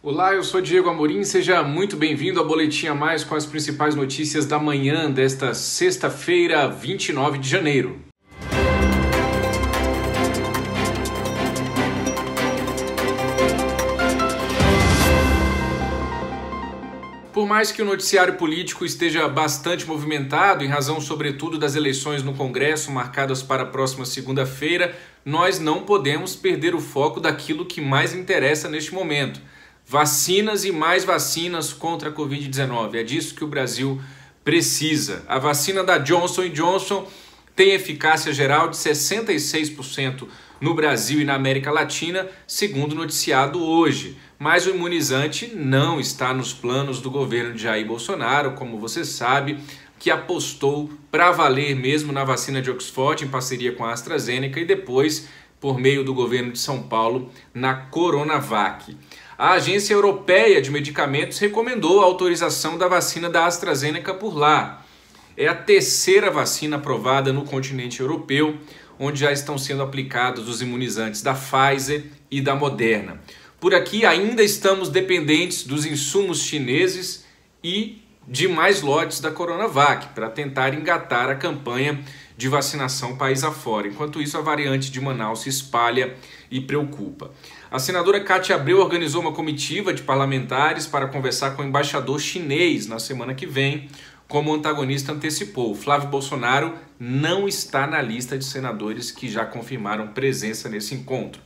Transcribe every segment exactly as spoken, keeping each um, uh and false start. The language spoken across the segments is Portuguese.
Olá, eu sou Diego Amorim, seja muito bem-vindo ao Boletim a Mais com as principais notícias da manhã desta sexta-feira, vinte e nove de janeiro. Por mais que o noticiário político esteja bastante movimentado, em razão sobretudo das eleições no Congresso marcadas para a próxima segunda-feira, nós não podemos perder o foco daquilo que mais interessa neste momento. Vacinas e mais vacinas contra a covid dezenove. É disso que o Brasil precisa. A vacina da Johnson e Johnson tem eficácia geral de sessenta e seis por cento no Brasil e na América Latina, segundo noticiado hoje. Mas o imunizante não está nos planos do governo de Jair Bolsonaro, como você sabe, que apostou para valer mesmo na vacina de Oxford, em parceria com a AstraZeneca, e depois, por meio do governo de São Paulo, na Coronavac. A Agência Europeia de Medicamentos recomendou a autorização da vacina da AstraZeneca por lá. É a terceira vacina aprovada no continente europeu, onde já estão sendo aplicados os imunizantes da Pfizer e da Moderna. Por aqui ainda estamos dependentes dos insumos chineses e de mais lotes da Coronavac para tentar engatar a campanha de vacinação país afora. Enquanto isso, a variante de Manaus se espalha e preocupa. A senadora Cátia Abreu organizou uma comitiva de parlamentares para conversar com o embaixador chinês na semana que vem, como o antagonista antecipou. Flávio Bolsonaro não está na lista de senadores que já confirmaram presença nesse encontro.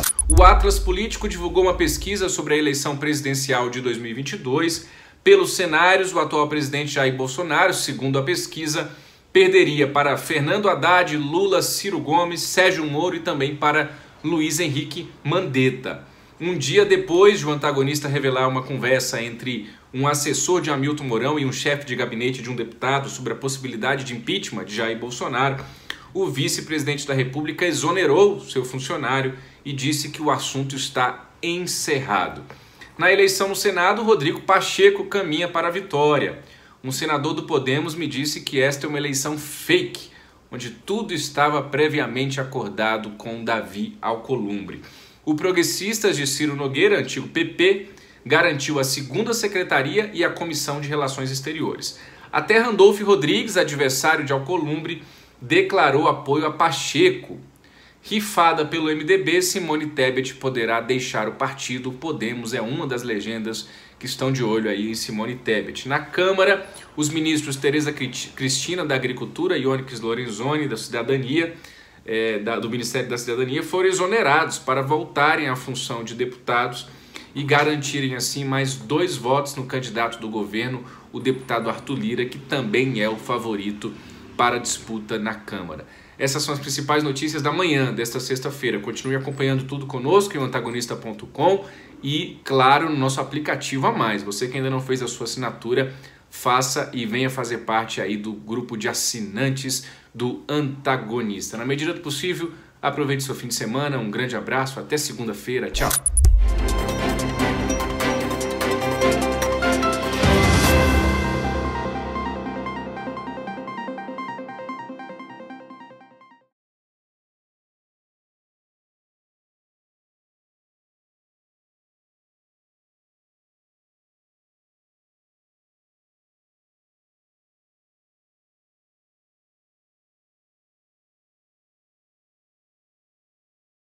O Atlas Político divulgou uma pesquisa sobre a eleição presidencial de dois mil e vinte e dois. Pelos cenários, o atual presidente Jair Bolsonaro, segundo a pesquisa, perderia para Fernando Haddad, Lula, Ciro Gomes, Sérgio Moro e também para Luiz Henrique Mandetta. Um dia depois de o antagonista revelar uma conversa entre um assessor de Hamilton Mourão e um chefe de gabinete de um deputado sobre a possibilidade de impeachment de Jair Bolsonaro, o vice-presidente da República exonerou seu funcionário e disse que o assunto está encerrado. Na eleição no Senado, Rodrigo Pacheco caminha para a vitória. Um senador do Podemos me disse que esta é uma eleição fake, onde tudo estava previamente acordado com Davi Alcolumbre. O Progressistas de Ciro Nogueira, antigo P P, garantiu a segunda secretaria e a Comissão de Relações Exteriores. Até Randolph Rodrigues, adversário de Alcolumbre, declarou apoio a Pacheco. Rifada pelo M D B, Simone Tebet poderá deixar o partido. O Podemos é uma das legendas que estão de olho aí em Simone Tebet. Na Câmara, os ministros Tereza Cristina, da Agricultura, e Onyx Lorenzoni, da Cidadania, é, da, do Ministério da Cidadania, foram exonerados para voltarem à função de deputados e garantirem assim mais dois votos no candidato do governo, o deputado Arthur Lira, que também é o favorito para a disputa na Câmara. Essas são as principais notícias da manhã desta sexta-feira. Continue acompanhando tudo conosco em o antagonista ponto com e, claro, no nosso aplicativo a mais. Você que ainda não fez a sua assinatura, faça e venha fazer parte aí do grupo de assinantes do Antagonista. Na medida do possível, aproveite seu fim de semana. Um grande abraço, até segunda-feira. Tchau!